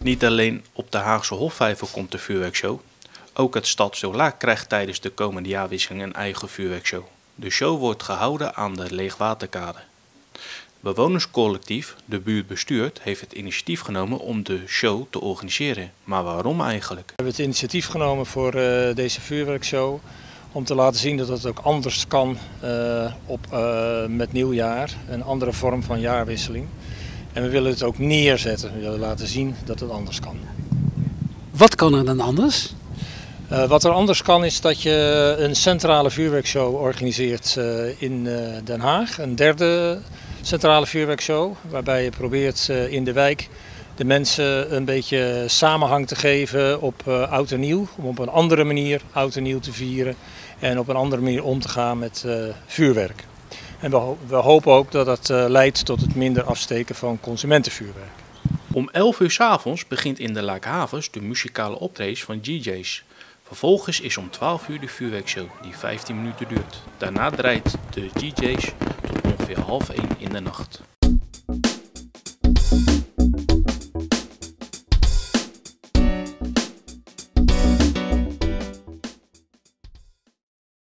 Niet alleen op de Haagse Hofvijver komt de vuurwerkshow, ook het Stadsdeel Laak krijgt tijdens de komende jaarwisseling een eigen vuurwerkshow. De show wordt gehouden aan de Leegwaterkade. Bewonerscollectief De Buurt Bestuurt heeft het initiatief genomen om de show te organiseren. Maar waarom eigenlijk? We hebben het initiatief genomen voor deze vuurwerkshow om te laten zien dat het ook anders kan met nieuwjaar, een andere vorm van jaarwisseling. En we willen het ook neerzetten, we willen laten zien dat het anders kan. Wat kan er dan anders? Wat er anders kan is dat je een centrale vuurwerkshow organiseert in Den Haag. Een derde centrale vuurwerkshow waarbij je probeert in de wijk de mensen een beetje samenhang te geven op oud en nieuw. Om op een andere manier oud en nieuw te vieren en op een andere manier om te gaan met vuurwerk. En we hopen ook dat dat leidt tot het minder afsteken van consumentenvuurwerk. Om 11 uur 's avonds begint in de Laakhavens de muzikale optredens van DJ's. Vervolgens is om 12 uur de vuurwerkshow die 15 minuten duurt. Daarna draait de DJ's tot ongeveer 1:30 in de nacht.